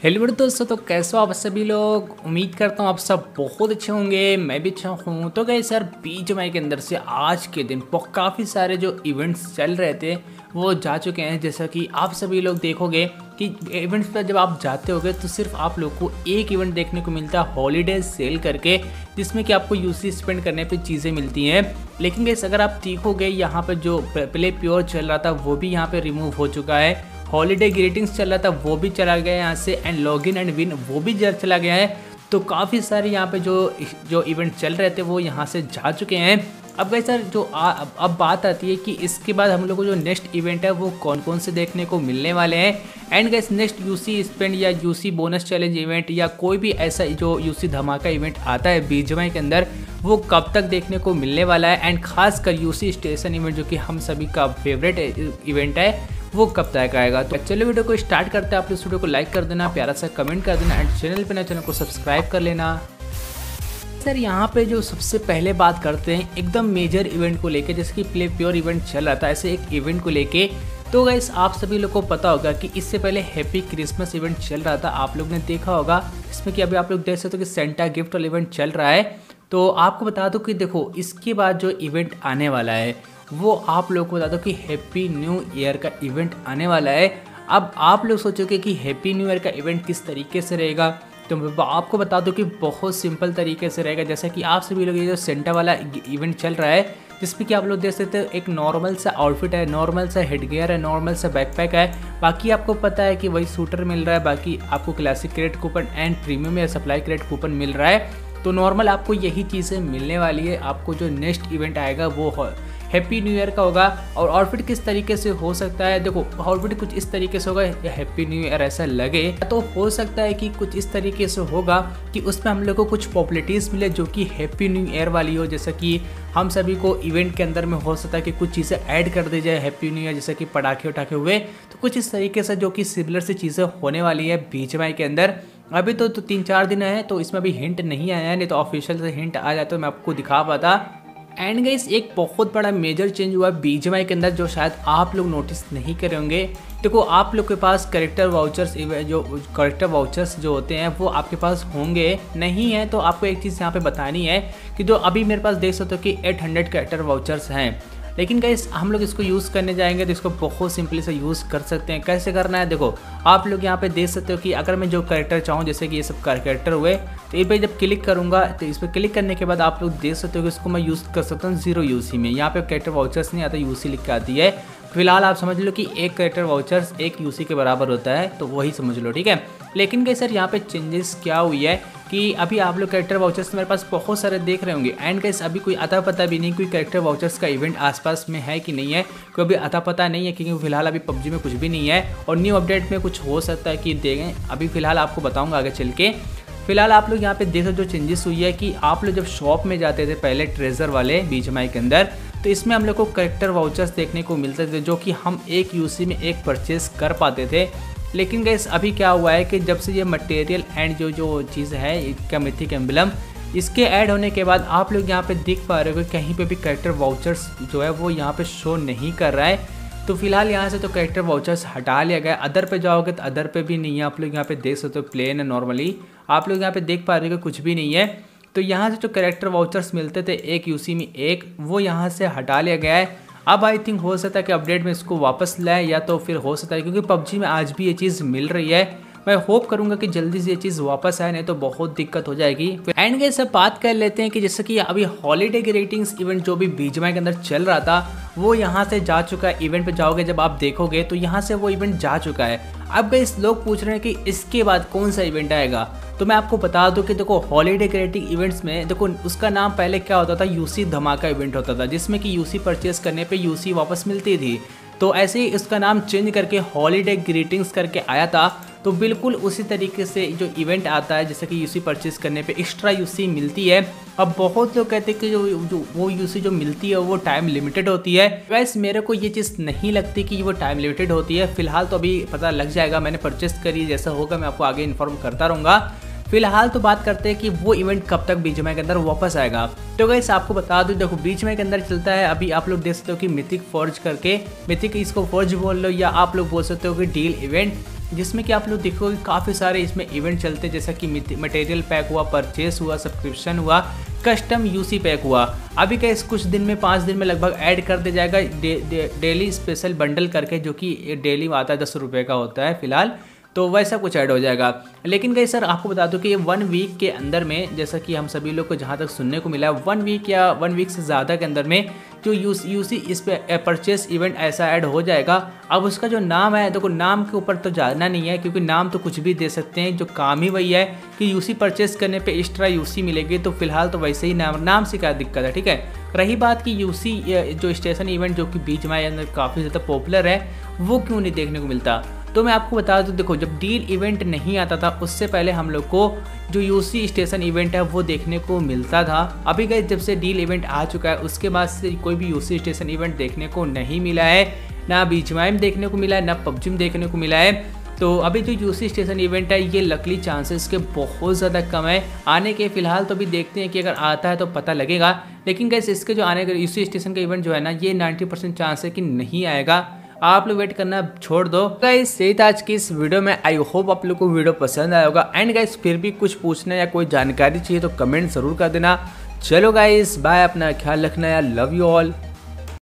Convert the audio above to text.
Hello दोस्तों, तो कैसे हो आप सभी लोग। उम्मीद करता हूँ आप सब बहुत अच्छे होंगे। मैं भी अच्छा हूँ। तो गए सर बीजीएमआई के अंदर से आज के दिन काफ़ी सारे जो इवेंट्स चल रहे थे वो जा चुके हैं। जैसा कि आप सभी लोग देखोगे कि इवेंट्स पर जब आप जाते होगे तो सिर्फ आप लोग को एक इवेंट देखने को मिलता है हॉलीडे सेल करके, जिसमें कि आपको यूसी स्पेंड करने पे चीज़ें मिलती हैं। लेकिन गैस अगर आप देखोगे यहाँ पर जो प्ले प्योर चल रहा था वो भी यहाँ पे रिमूव हो चुका है। हॉलीडे ग्रीटिंग्स चल रहा था वो भी चला गया यहाँ से, एंड लॉगिन एंड विन वो भी चला गया है। तो काफ़ी सारे यहाँ पे जो इवेंट चल रहे थे वो यहाँ से जा चुके हैं। अब गए सर अब बात आती है कि इसके बाद हम लोग को जो नेक्स्ट इवेंट है वो कौन कौन से देखने को मिलने वाले हैं। And guess next UC spend या यूसी बोनस चैलेंज इवेंट या कोई भी ऐसा जो यूसी धमाका इवेंट आता है बीजीएमआई के अंदर वो कब तक देखने को मिलने वाला है। एंड खासकर यूसी स्टेशन इवेंट जो कि हम सभी का फेवरेट इवेंट है वो कब तक आएगा। तो चलो वीडियो को स्टार्ट करते हैं। आप इस वीडियो को लाइक कर देना, प्यारा सा कमेंट कर देना, एंड चैनल पे नए चैनल को सब्सक्राइब कर लेना। सर यहाँ पे जो सबसे पहले बात करते हैं एकदम मेजर इवेंट को लेके, जैसे कि प्ले प्योर इवेंट चल रहा था ऐसे एक इवेंट को लेके। तो गाइस आप सभी लोग को पता होगा कि इससे पहले हैप्पी क्रिसमस इवेंट चल रहा था, आप लोग ने देखा होगा। इसमें कि अभी आप लोग देख सकते हो कि सेंटा गिफ्ट वाला इवेंट चल रहा है। तो आपको बता दो कि देखो इसके बाद जो इवेंट आने वाला है वो आप लोगों को बता दो कि हैप्पी न्यू ईयर का इवेंट आने वाला है। अब आप लोग सोचोगे कि हैप्पी न्यू ईयर का इवेंट किस तरीके से रहेगा, तो मैं आपको बता दूं कि बहुत सिंपल तरीके से रहेगा। जैसा कि आप सभी लोग ये जो सेंटा वाला इवेंट चल रहा है जिसमें कि आप लोग देख सकते हो एक नॉर्मल सा आउटफिट है, नॉर्मल सा हेडगियर है, नॉर्मल सा बैकपैक है। बाकी आपको पता है कि वही शूटर मिल रहा है, बाकी आपको classic credit coupon and premium या सप्लाई क्रेडिट कूपन मिल रहा है। तो नॉर्मल आपको यही चीज़ें मिलने वाली है। आपको जो नेक्स्ट इवेंट आएगा वो हैप्पी न्यू ईयर का होगा। और आउटफिट किस तरीके से हो सकता है, देखो आउटफिट कुछ इस तरीके से होगा या हैप्पी न्यू ईयर ऐसा लगे, तो हो सकता है कि कुछ इस तरीके से होगा कि उसमें हम लोग को कुछ पॉपुलरिटीज़ मिले जो कि हैप्पी न्यू ईयर वाली हो। जैसा कि हम सभी को इवेंट के अंदर में हो सकता है कि कुछ चीज़ें ऐड कर दी जाए हैप्पी न्यू ईयर, जैसे कि पटाखे उठाखे हुए। तो कुछ इस तरीके से जो कि सिमिलर से चीज़ें होने वाली है बीजीएमआई के अंदर। अभी तो 3-4 दिन है तो इसमें अभी हिंट नहीं आया है, नहीं तो ऑफिशियल से हिंट आ जाता तो मैं आपको दिखा पाता। एंड गाइस एक बहुत बड़ा मेजर चेंज हुआ है बीजीएमआई के अंदर जो शायद आप लोग नोटिस नहीं करे होंगे। देखो आप लोग के पास करेक्टर वाउचर्स जो होते हैं वो आपके पास होंगे, नहीं है तो आपको एक चीज़ यहाँ पे बतानी है कि जो अभी मेरे पास देख सकते हो कि 800 करेक्टर वाउचर्स हैं। लेकिन गाइस हम लोग इसको यूज़ करने जाएंगे तो इसको बहुत सिंपली से यूज़ कर सकते हैं। कैसे करना है, देखो आप लोग यहाँ पे देख सकते हो कि अगर मैं जो कैरेक्टर चाहूँ, जैसे कि ये सब कैरेक्टर हुए, तो इस पर जब क्लिक करूँगा तो इस पर क्लिक करने के बाद आप लोग देख सकते हो कि इसको मैं यूज़ कर सकता हूँ 0 यूसी में। यहाँ पे कैरेक्टर वाउचर्स नहीं आता, यूसी लिख के आती है। फिलहाल आप समझ लो कि एक कैरेक्टर वाउचर्स 1 यूसी के बराबर होता है, तो वही समझ लो, ठीक है। लेकिन क्या सर यहाँ पे चेंजेस क्या हुई है कि अभी आप लोग कैरेक्टर वाउचर्स मेरे पास बहुत सारे देख रहे होंगे। एंड गाइस अभी कोई अता पता भी नहीं कोई कैरेक्टर वाउचर्स का इवेंट आसपास में है कि नहीं है, कोई अभी अता पता नहीं है, क्योंकि फिलहाल अभी पबजी में कुछ भी नहीं है और न्यू अपडेट में कुछ हो सकता है कि देंगे। अभी फिलहाल आपको बताऊंगा आगे चल के। फिलहाल आप लोग यहाँ पे देख सकते हो जो चेंजेस हुई है कि आप लोग जब शॉप में जाते थे पहले ट्रेजर वाले बीजीएमआई के अंदर, तो इसमें हम लोग को करेक्टर वाउचर्स देखने को मिलते थे जो कि हम 1 यूसी में 1 परचेज कर पाते थे। लेकिन गैस अभी क्या हुआ है कि जब से ये मटेरियल एंड जो चीज़ है इसका मिथिक एम्बलम इसके ऐड होने के बाद आप लोग यहाँ पे देख पा रहे हो कि कहीं पे भी करेक्टर वाउचर्स जो है वो यहाँ पे शो नहीं कर रहा है। तो फिलहाल यहाँ से तो करेक्टर वाउचर्स हटा लिया गया। अदर पे जाओगे तो अदर पे भी नहीं है, आप लोग यहाँ पे देख सकते हो प्लेन है नॉर्मली, आप लोग यहाँ पे देख पा रहे हो कि कुछ भी नहीं है। तो यहाँ से जो करेक्टर वाउचर्स मिलते थे 1 यूसी में 1, वो यहाँ से हटा लिया गया है। अब आई थिंक हो सकता है कि अपडेट में इसको वापस लाए, या तो फिर हो सकता है क्योंकि पबजी में आज भी ये चीज़ मिल रही है। मैं होप करूंगा कि जल्दी से ये चीज़ वापस आए, नहीं तो बहुत दिक्कत हो जाएगी। एंड गाइस सब बात कर लेते हैं कि जैसे कि अभी हॉलीडे ग्रीटिंग्स इवेंट जो भी बीजीएमआई के अंदर चल रहा था वो यहाँ से जा चुका है। इवेंट पे जाओगे जब आप देखोगे तो यहाँ से वो इवेंट जा चुका है। अब गाइस लोग पूछ रहे हैं कि इसके बाद कौन सा इवेंट आएगा, तो मैं आपको बता दूं कि देखो हॉलीडे क्रिएटिव इवेंट्स में देखो उसका नाम पहले क्या होता था, यूसी धमाका इवेंट होता था, जिसमें कि यूसी परचेस करने पे यूसी वापस मिलती थी। तो ऐसे ही इसका नाम चेंज करके हॉलीडे ग्रीटिंग्स करके आया था। तो बिल्कुल उसी तरीके से जो इवेंट आता है जैसे कि यूसी परचेस करने पे एक्स्ट्रा यूसी मिलती है। अब बहुत लोग कहते हैं कि जो वो यूसी जो मिलती है वो टाइम लिमिटेड होती है। वैसे मेरे को ये चीज़ नहीं लगती कि वो टाइम लिमिटेड होती है। फिलहाल तो अभी पता लग जाएगा, मैंने परचेस करी, जैसा होगा मैं आपको आगे इन्फॉर्म करता रहूँगा। फिलहाल तो बात करते हैं कि वो इवेंट कब तक बीजीएमआई के अंदर वापस आएगा। तो गाइस आपको बता दूं, देखो बीजीएमआई के अंदर चलता है अभी आप लोग देख सकते हो कि मिथिक फॉर्ज करके, मिथिक इसको फॉर्ज बोल लो या आप लोग बोल सकते हो कि डील इवेंट। जिसमें कि आप लोग देखोगे काफ़ी सारे इसमें इवेंट चलते हैं, जैसा कि मटेरियल पैक हुआ, परचेस हुआ, सब्सक्रिप्शन हुआ, कस्टम यूसी पैक हुआ। अभी क्या इस कुछ दिन में 5 दिन में लगभग ऐड कर दिया जाएगा डेली स्पेशल बंडल करके, जो कि डेली आता है 10 रुपये का होता है फिलहाल, तो वैसा कुछ ऐड हो जाएगा। लेकिन गाइस सर आपको बता दूं कि ये 1 वीक के अंदर में, जैसा कि हम सभी लोग को जहां तक सुनने को मिला है, 1 वीक या 1 वीक से ज़्यादा के अंदर में जो यूसी इस पे परचेस इवेंट ऐसा ऐड हो जाएगा। अब उसका जो नाम है, देखो नाम के ऊपर तो जाना नहीं है, क्योंकि नाम तो कुछ भी दे सकते हैं, जो काम ही वही है कि यूसी परचेस करने पे एक्स्ट्रा यूसी मिलेगी। तो फिलहाल तो वैसे ही नाम से क्या दिक्कत है, ठीक है। रही बात कि यूसी जो स्टेशन इवेंट जो कि बीजीएमआई अंदर काफ़ी ज़्यादा पॉपुलर है, वो क्यों नहीं देखने को मिलता। तो मैं आपको बता दूं, देखो जब डील इवेंट नहीं आता था उससे पहले हम लोग को जो यूसी स्टेशन इवेंट है वो देखने को मिलता था। अभी गए जब से डील इवेंट आ चुका है उसके बाद से कोई भी यूसी स्टेशन इवेंट देखने को नहीं मिला है, ना बीजीएमआई में देखने को मिला है, ना पबजी में देखने को मिला है। तो अभी जो यूसी स्टेशन इवेंट है ये लकली चांसेस के बहुत ज़्यादा कम है आने के। फिलहाल तो अभी देखते हैं कि अगर आता है तो पता लगेगा, लेकिन गाइस इसके जो आने का यूसी स्टेशन का इवेंट जो है ना, ये 90% चांस है कि नहीं आएगा। आप लोग वेट करना छोड़ दो। गाइस यही था आज की इस वीडियो में। आई होप आप लोग को वीडियो पसंद आया होगा। एंड गाइस फिर भी कुछ पूछना या कोई जानकारी चाहिए तो कमेंट जरूर कर देना। चलो गाइस बाय, अपना ख्याल रखना यार, लव यू ऑल।